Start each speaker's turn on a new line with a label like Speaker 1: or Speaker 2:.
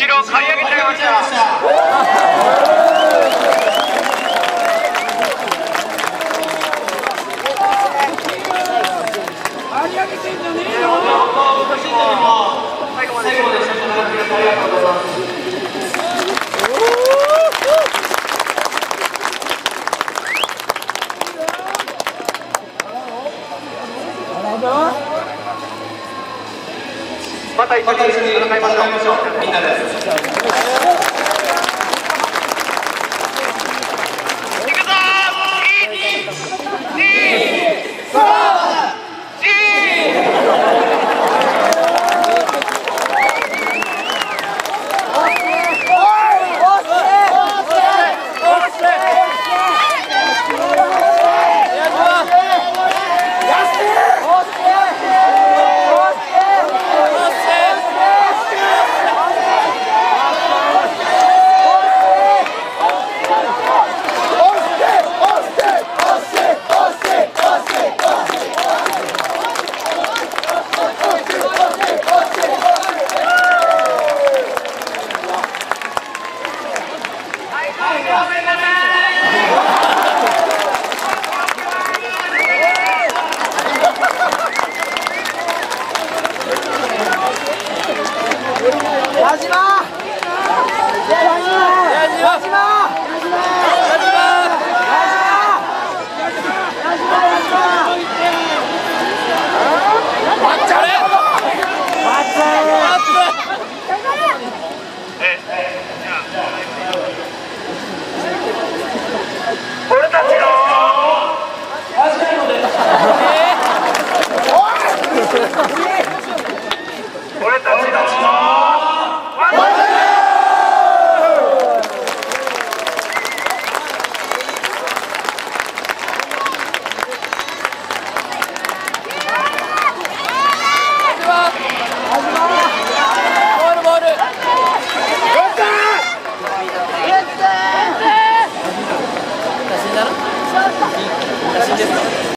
Speaker 1: 後ろ買い上げちゃいました。
Speaker 2: 張り上げてんじゃねえよ。
Speaker 1: 最後までありがとうございます。また一緒に戦いましょう。みんなで。